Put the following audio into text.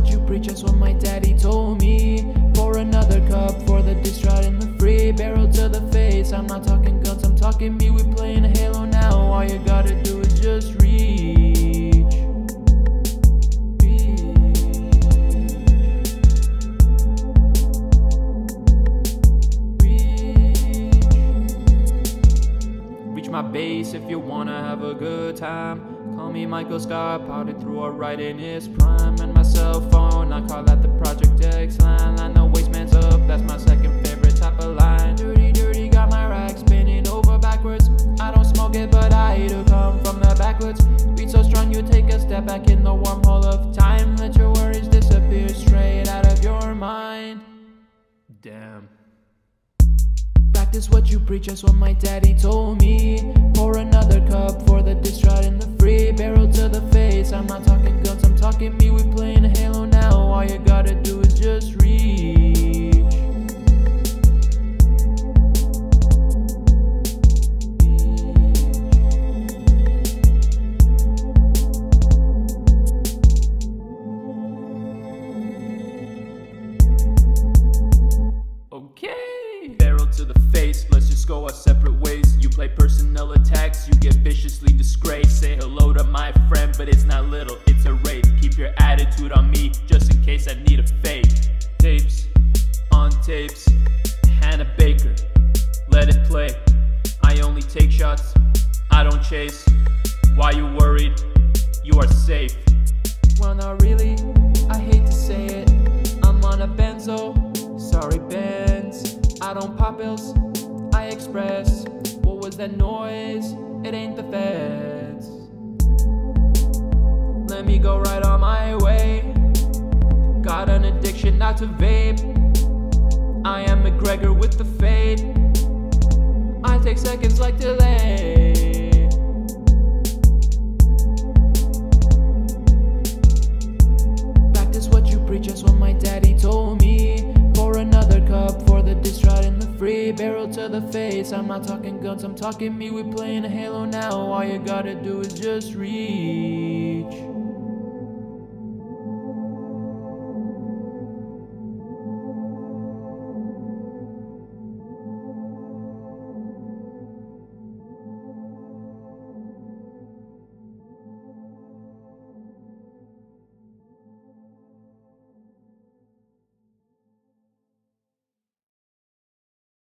what you preach, that's what my daddy told me. Pour another cup for the distraught and the free. Barrel to the face, I'm not talking guns, I'm talking me. We playing Halo now, all you gotta do is just reach. Reach my base if you wanna have a good time. Call me Michael Scott, powdered through a right in his prime. And my cell phone, I call that the Project X line. Line the waste man's up, that's my second favorite type of line. Dirty, dirty, got my rack spinning over backwards. I don't smoke it, but I do come from the backwoods. Beat so strong you take a step back in the wormhole of time. Let your worries disappear straight out of your mind. Damn. Practice what you preach, that's what my daddy told me. Pour another cup for the distraught and the free. Barrel to the face, I'm not talking guns, I'm talking me. We playing Halo now, all you gotta do is just reach. Okay. Barrel to the face, let's just go our separate ways. You play personnel attacks, you get viciously disgraced. Say hello to my friend, but it's not little, it's a rape. Keep your attitude on me, just in case I need a fake. Tapes, on tapes, Hannah Baker, let it play. I only take shots, I don't chase. Why you worried? You are safe. Well, not really, I hate to say it. I'm on a benzo, sorry Benz. I don't pop pills, I express. What was that noise? It ain't the feds. Let me go right on my way. Got an addiction not to vape. I am McGregor with the fade. I take seconds like delay. Practice what you preach, that's what my daddy told me. Pour another cup for the distraught and the free. Barrel to the face, I'm not talking guns, I'm talking me. We playing Halo now, all you gotta do is just reach.